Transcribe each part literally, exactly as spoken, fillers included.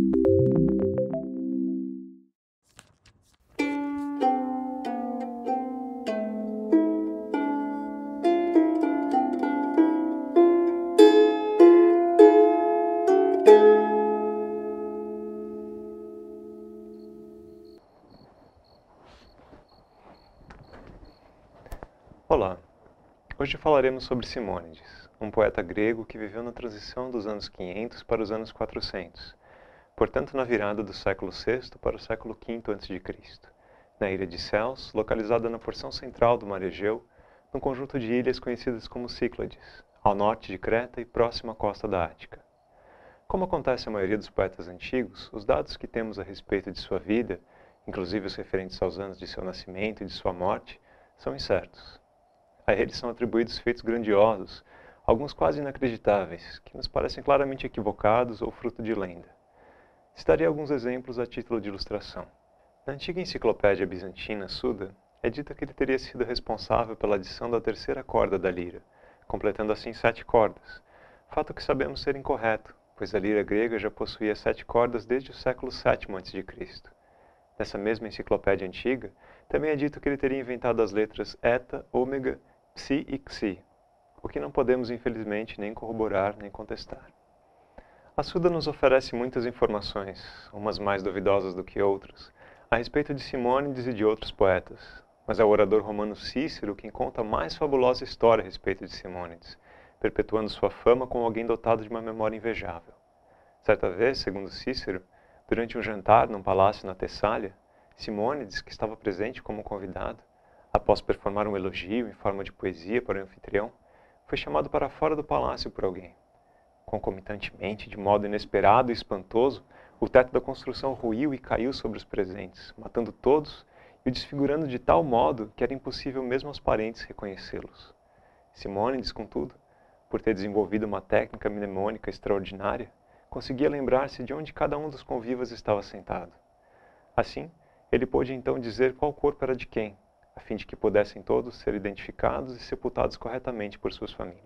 Olá! Hoje falaremos sobre Simônides, um poeta grego que viveu na transição dos anos quinhentos para os anos quatrocentos, portanto na virada do século sexto para o século quinto antes de Cristo, na ilha de Ceos, localizada na porção central do mar Egeu, num conjunto de ilhas conhecidas como Cíclades, ao norte de Creta e próximo à costa da Ática. Como acontece a maioria dos poetas antigos, os dados que temos a respeito de sua vida, inclusive os referentes aos anos de seu nascimento e de sua morte, são incertos. A eles são atribuídos feitos grandiosos, alguns quase inacreditáveis, que nos parecem claramente equivocados ou fruto de lenda. Citarei alguns exemplos a título de ilustração. Na antiga enciclopédia bizantina Suda, é dito que ele teria sido responsável pela adição da terceira corda da lira, completando assim sete cordas, fato que sabemos ser incorreto, pois a lira grega já possuía sete cordas desde o século sétimo antes de Cristo. Nessa mesma enciclopédia antiga, também é dito que ele teria inventado as letras eta, ômega, psi e xi, o que não podemos infelizmente nem corroborar nem contestar. A Suda nos oferece muitas informações, umas mais duvidosas do que outras, a respeito de Simônides e de outros poetas, mas é o orador romano Cícero quem conta a mais fabulosa história a respeito de Simônides, perpetuando sua fama como alguém dotado de uma memória invejável. Certa vez, segundo Cícero, durante um jantar num palácio na Tessália, Simônides, que estava presente como convidado, após performar um elogio em forma de poesia para o anfitrião, foi chamado para fora do palácio por alguém. Concomitantemente, de modo inesperado e espantoso, o teto da construção ruiu e caiu sobre os presentes, matando todos e o desfigurando de tal modo que era impossível mesmo aos parentes reconhecê-los. Simônides, contudo, por ter desenvolvido uma técnica mnemônica extraordinária, conseguia lembrar-se de onde cada um dos convivas estava sentado. Assim, ele pôde então dizer qual corpo era de quem, a fim de que pudessem todos ser identificados e sepultados corretamente por suas famílias.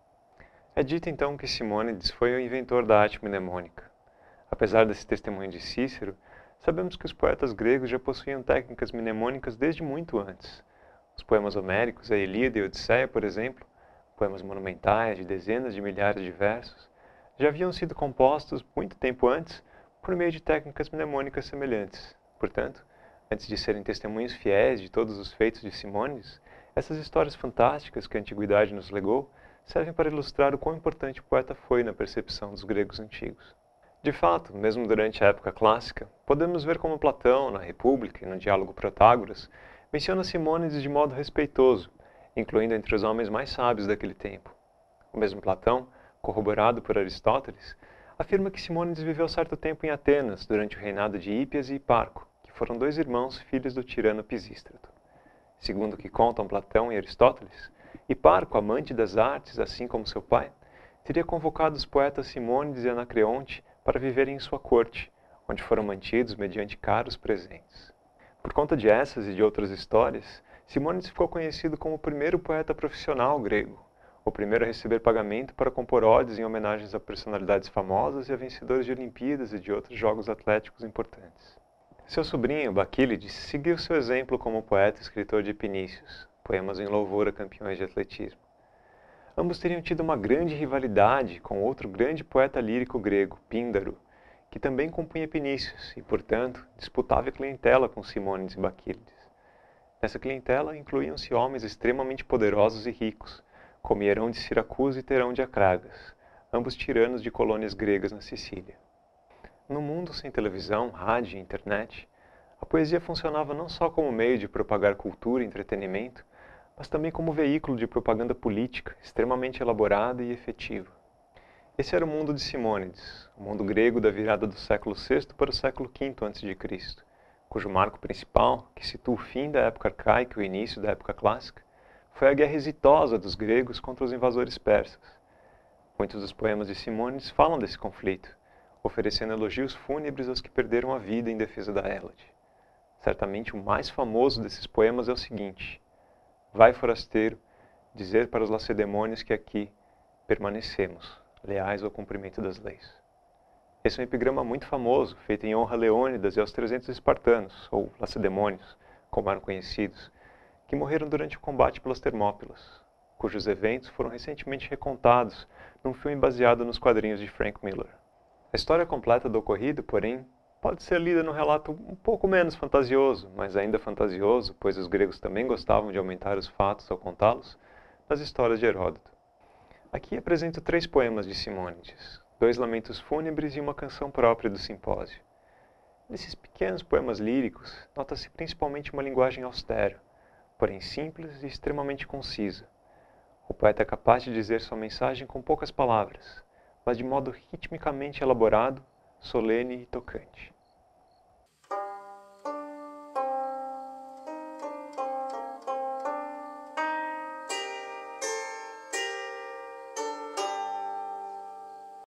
É dito então que Simônides foi o inventor da arte mnemônica. Apesar desse testemunho de Cícero, sabemos que os poetas gregos já possuíam técnicas mnemônicas desde muito antes. Os poemas homéricos, a Ilíada e a Odisseia, por exemplo, poemas monumentais de dezenas de milhares de versos, já haviam sido compostos muito tempo antes por meio de técnicas mnemônicas semelhantes. Portanto, antes de serem testemunhos fiéis de todos os feitos de Simônides, essas histórias fantásticas que a antiguidade nos legou servem para ilustrar o quão importante o poeta foi na percepção dos gregos antigos. De fato, mesmo durante a época clássica, podemos ver como Platão, na República e no diálogo Protágoras, menciona Simônides de modo respeitoso, incluindo entre os homens mais sábios daquele tempo. O mesmo Platão, corroborado por Aristóteles, afirma que Simônides viveu certo tempo em Atenas, durante o reinado de Hípias e Hiparco, foram dois irmãos filhos do tirano Pisístrato. Segundo o que contam Platão e Aristóteles, Hiparco, amante das artes, assim como seu pai, teria convocado os poetas Simônides e Anacreonte para viverem em sua corte, onde foram mantidos mediante caros presentes. Por conta de essas e de outras histórias, Simônides ficou conhecido como o primeiro poeta profissional grego, o primeiro a receber pagamento para compor odes em homenagens a personalidades famosas e a vencedores de Olimpíadas e de outros jogos atléticos importantes. Seu sobrinho, Baquílides, seguiu seu exemplo como poeta e escritor de Epinícios, poemas em louvor a campeões de atletismo. Ambos teriam tido uma grande rivalidade com outro grande poeta lírico grego, Píndaro, que também compunha Epinícios e, portanto, disputava a clientela com Simônides e Baquílides. Nessa clientela incluíam-se homens extremamente poderosos e ricos, como Hierão de Siracusa e Terão de Acragas, ambos tiranos de colônias gregas na Sicília. No mundo sem televisão, rádio e internet, a poesia funcionava não só como meio de propagar cultura e entretenimento, mas também como veículo de propaganda política extremamente elaborada e efetiva. Esse era o mundo de Simônides, o mundo grego da virada do século sexto para o século quinto antes de Cristo, cujo marco principal, que situa o fim da época arcaica e o início da época clássica, foi a guerra exitosa dos gregos contra os invasores persas. Muitos dos poemas de Simônides falam desse conflito, oferecendo elogios fúnebres aos que perderam a vida em defesa da Hélade. Certamente o mais famoso desses poemas é o seguinte: vai, forasteiro, dizer para os lacedemônios que aqui permanecemos, leais ao cumprimento das leis. Esse é um epigrama muito famoso, feito em honra a Leônidas e aos trezentos espartanos, ou lacedemônios, como eram conhecidos, que morreram durante o combate pelas Termópilas, cujos eventos foram recentemente recontados num filme baseado nos quadrinhos de Frank Miller. A história completa do ocorrido, porém, pode ser lida num relato um pouco menos fantasioso, mas ainda fantasioso, pois os gregos também gostavam de aumentar os fatos ao contá-los, nas histórias de Heródoto. Aqui apresento três poemas de Simônides, dois lamentos fúnebres e uma canção própria do simpósio. Nesses pequenos poemas líricos, nota-se principalmente uma linguagem austera, porém simples e extremamente concisa. O poeta é capaz de dizer sua mensagem com poucas palavras, mas de modo ritmicamente elaborado, solene e tocante.